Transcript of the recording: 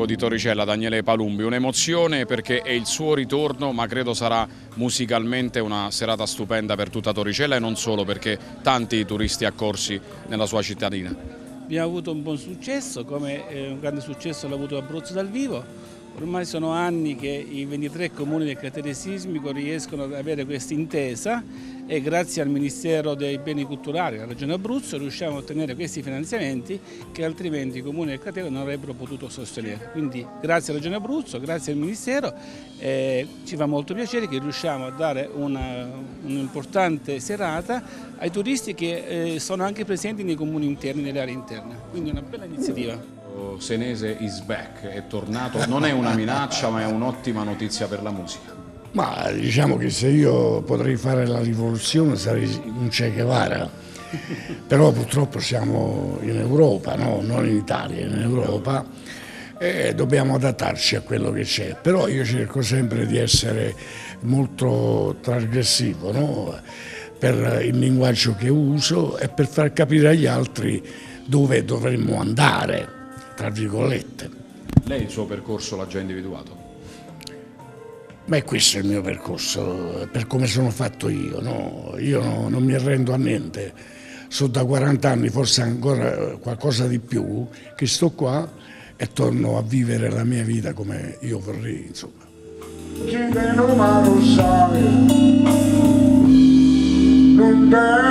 sindaco di Torricella, Daniele Palumbi, un'emozione perché è il suo ritorno, ma credo sarà musicalmente una serata stupenda per tutta Torricella e non solo, perché tanti turisti accorsi nella sua cittadina. Abbiamo avuto un buon successo, come un grande successo l'ha avuto Abruzzo dal vivo. Ormai sono anni che i 23 comuni del cratere sismico riescono ad avere questa intesa e grazie al Ministero dei Beni Culturali della Regione Abruzzo riusciamo a ottenere questi finanziamenti che altrimenti i comuni del cratere non avrebbero potuto sostenere. Quindi grazie alla Regione Abruzzo, grazie al Ministero, ci fa molto piacere che riusciamo a dare un'importante serata ai turisti che sono anche presenti nei comuni interni, nelle aree interne. Quindi è una bella iniziativa. Senese is back, è tornato, non è una minaccia ma è un'ottima notizia per la musica. Ma diciamo che se io potrei fare la rivoluzione sarei un Che Guevara, però purtroppo siamo in Europa, no? Non in Italia, in Europa, e dobbiamo adattarci a quello che c'è, però io cerco sempre di essere molto trasgressivo, no? Per il linguaggio che uso e per far capire agli altri dove dovremmo andare, tra virgolette. Lei il suo percorso l'ha già individuato? Beh, questo è il mio percorso, per come sono fatto io, no? Io non mi arrendo a niente, sono da 40 anni, forse ancora qualcosa di più, che sto qua e torno a vivere la mia vita come io vorrei, insomma. Chi non lo sa, non